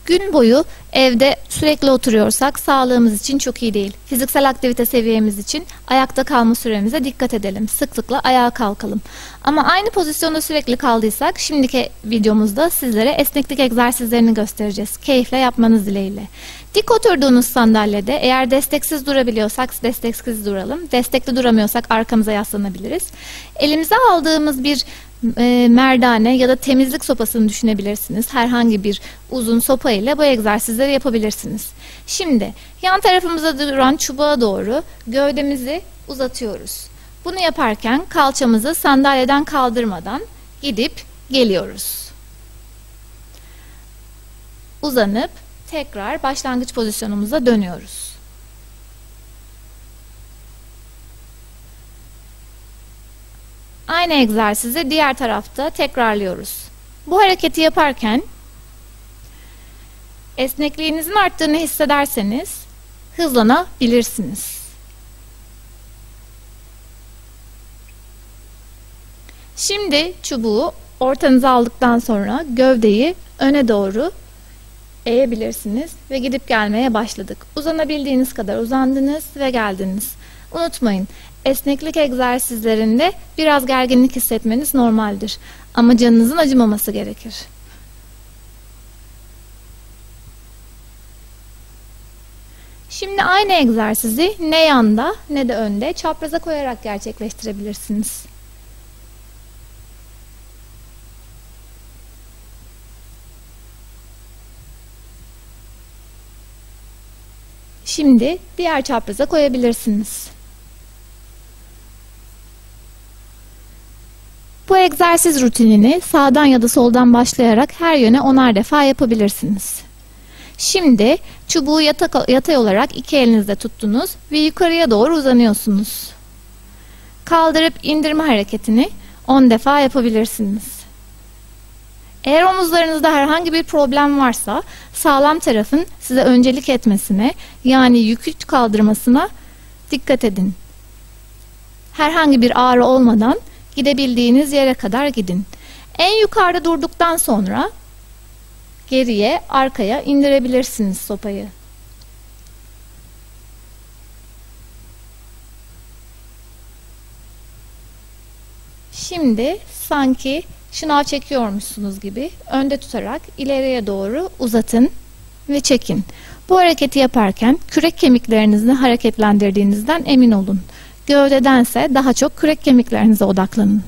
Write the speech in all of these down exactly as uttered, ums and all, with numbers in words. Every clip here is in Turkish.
Gün boyu evde sürekli oturuyorsak sağlığımız için çok iyi değil. Fiziksel aktivite seviyemiz için ayakta kalma süremize dikkat edelim. Sıklıkla ayağa kalkalım. Ama aynı pozisyonda sürekli kaldıysak şimdiki videomuzda sizlere esneklik egzersizlerini göstereceğiz. Keyifle yapmanız dileğiyle. Dik oturduğunuz sandalyede eğer desteksiz durabiliyorsak desteksiz duralım. Destekli duramıyorsak arkamıza yaslanabiliriz. Elimize aldığımız bir e, merdane ya da temizlik sopasını düşünebilirsiniz. Herhangi bir uzun sopa ile bu egzersizleri yapabilirsiniz. Şimdi yan tarafımıza duran çubuğa doğru gövdemizi uzatıyoruz. Bunu yaparken kalçamızı sandalyeden kaldırmadan gidip geliyoruz. Uzanıp tekrar başlangıç pozisyonumuza dönüyoruz. Aynı egzersizi diğer tarafta tekrarlıyoruz. Bu hareketi yaparken esnekliğinizin arttığını hissederseniz hızlanabilirsiniz. Şimdi çubuğu ortanıza aldıktan sonra gövdeyi öne doğru eğebilirsiniz ve gidip gelmeye başladık. Uzanabildiğiniz kadar uzandınız ve geldiniz. Unutmayın, esneklik egzersizlerinde biraz gerginlik hissetmeniz normaldir. Ama canınızın acımaması gerekir. Şimdi aynı egzersizi ne yanda ne de önde çapraza koyarak gerçekleştirebilirsiniz. Şimdi diğer çapraza koyabilirsiniz. Bu egzersiz rutinini sağdan ya da soldan başlayarak her yöne onar defa yapabilirsiniz. Şimdi çubuğu yatak, yatay olarak iki elinizde tuttunuz ve yukarıya doğru uzanıyorsunuz. Kaldırıp indirme hareketini on defa yapabilirsiniz. Eğer omuzlarınızda herhangi bir problem varsa sağlam tarafın size öncelik etmesine, yani yükü kaldırmasına dikkat edin. Herhangi bir ağrı olmadan gidebildiğiniz yere kadar gidin. En yukarıda durduktan sonra geriye, arkaya indirebilirsiniz sopayı. Şimdi sanki şınav çekiyormuşsunuz gibi önde tutarak ileriye doğru uzatın ve çekin. Bu hareketi yaparken kürek kemiklerinizi hareketlendirdiğinizden emin olun. Gövdedense daha çok kürek kemiklerinize odaklanın.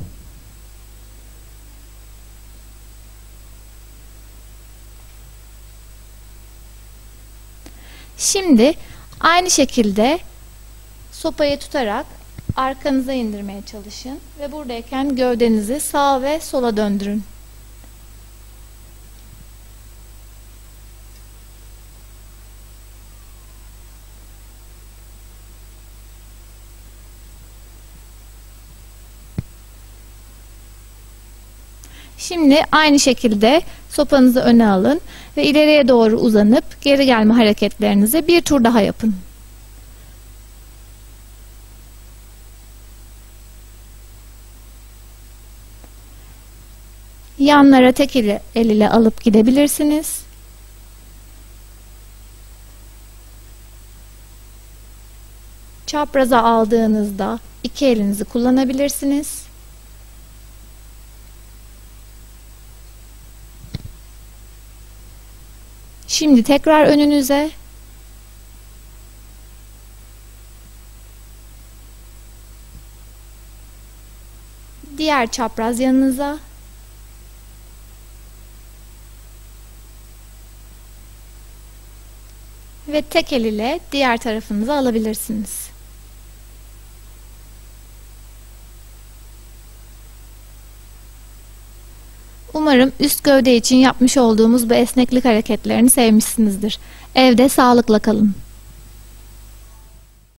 Şimdi aynı şekilde sopayı tutarak arkanıza indirmeye çalışın ve buradayken gövdenizi sağa ve sola döndürün. Şimdi aynı şekilde sopanızı öne alın ve ileriye doğru uzanıp geri gelme hareketlerinizi bir tur daha yapın. Yanlara tek el ile alıp gidebilirsiniz. Çapraza aldığınızda iki elinizi kullanabilirsiniz. Şimdi tekrar önünüze. Diğer çapraz yanınıza. Ve tek el ile diğer tarafınıza alabilirsiniz. Umarım üst gövde için yapmış olduğumuz bu esneklik hareketlerini sevmişsinizdir. Evde sağlıkla kalın.